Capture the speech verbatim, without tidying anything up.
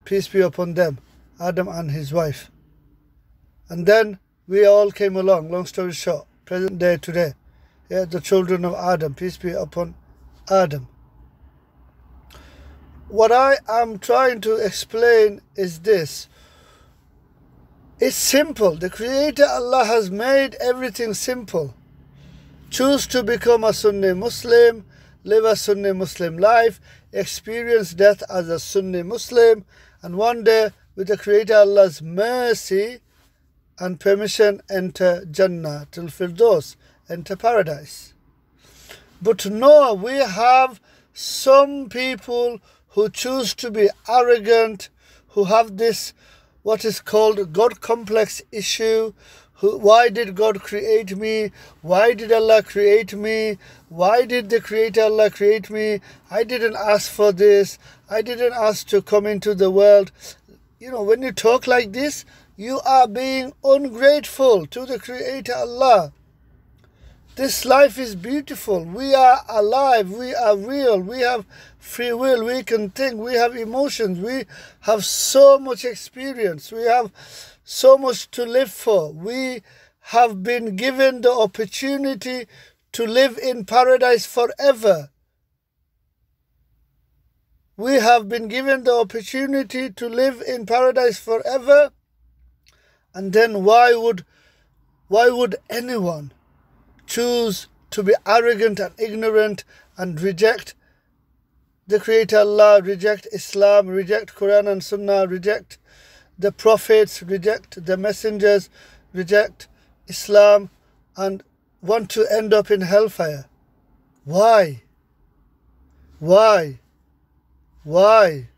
peace be upon them, Adam and his wife. And then we all came along, long story short, present day today. Yeah, the children of Adam, peace be upon Adam. What I am trying to explain is this. It's simple. The Creator Allah has made everything simple. Choose to become a Sunni Muslim, live a Sunni Muslim life, experience death as a Sunni Muslim, and one day, with the Creator Allah's mercy and permission, enter Jannah till Firdaus, enter paradise. But no, we have some people who choose to be arrogant, who have this, what is called God complex issue. Who, why did God create me? Why did Allah create me? Why did the Creator Allah create me? I didn't ask for this. I didn't ask to come into the world. You know, when you talk like this, you are being ungrateful to the Creator Allah. This life is beautiful. We are alive. We are real. We have free will. We can think. We have emotions. We have so much experience. We have so much to live for. We have been given the opportunity to live in paradise forever. We have been given the opportunity to live in paradise forever. And then why would, why would anyone choose to be arrogant and ignorant and reject the Creator Allah, reject Islam, reject Quran and Sunnah, reject the prophets, reject the messengers, reject Islam, and want to end up in hellfire? Why? Why? Why?